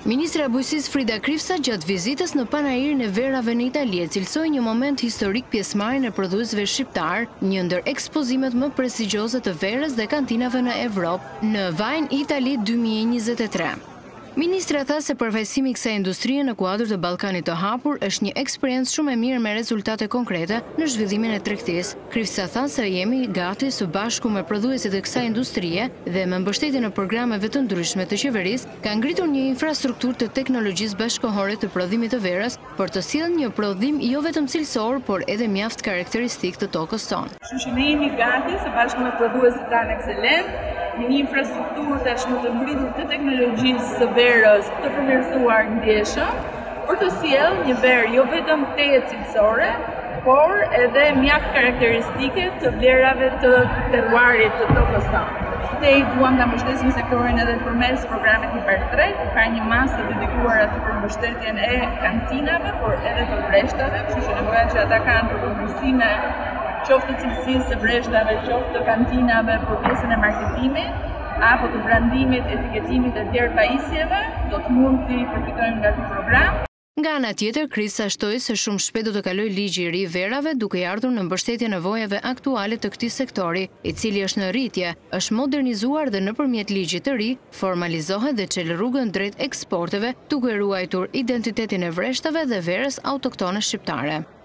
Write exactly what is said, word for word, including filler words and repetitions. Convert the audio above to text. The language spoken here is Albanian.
Ministrja e Bujqësisë Frida Krifca gjatë vizitës në Panairin e verërave në Itali cilësoi një moment historik pjesëmarrjen e prodhuesve shqiptar, një ndër ekspozimet më prestigjioze të verës dhe kantinave në Evropë në Vajin Itali dy mijë e njëzet e tre. Ministrja tha se përfaqësimi i kësaj industrie në kuadër të Ballkanit të hapur është një eksperiencë shumë e mirë me rezultate konkrete në zhvillimin e tregtisë. Krifca tha se jemi gati së bashku me prodhuesit e kësaj industrie dhe me mbështetjen e programeve të ndryshme të qeverisë ka ngritur një infrastrukturë të teknologjisë bashkëkohore të prodhimit të verës për të sjellë një prodhim jo vetëm cilësor, por edhe mjaft karakteristik të tokës tonë. Kështu që ne jemi gati së bashku me prodhuesit tanë ekselent, një infrastrukturë tashmë të ngritur të teknologjisë së verës të përmirësuar ndjeshëm, për të sjellë një verë jo vetëm teje cilësore, por edhe mjaft karakteristike të vlerave të terroirit të tokës tonë. Ne duam ta mbështesim sektorin edhe përmes programit numër tre, ka një masë dedikuar atë për mbështetjen e kantinave, por edhe të vreshtave, kështu që nevoja që ata kanë për përmirësime qoftë të cilësisë së vreshtave, qoftë të kantinave për pjesën e marketimit, apo të brandimit, etiketimit e tjerë pajisjeve, do të mund të përfitojmë nga ky program. Nga ana tjetër, Krifca shtoi se shumë shpejt do të kalojë ligji i ri i verave, duke ardhur në mbështetje nevojave aktuale të këtij sektori, i cili është në rritje, është modernizuar dhe nëpërmjet ligjit të ri formalizohet dhe çel rrugën drejt eksporteve, duke ruajtur identitetin e vreshtave dhe verës autoktone shqiptare.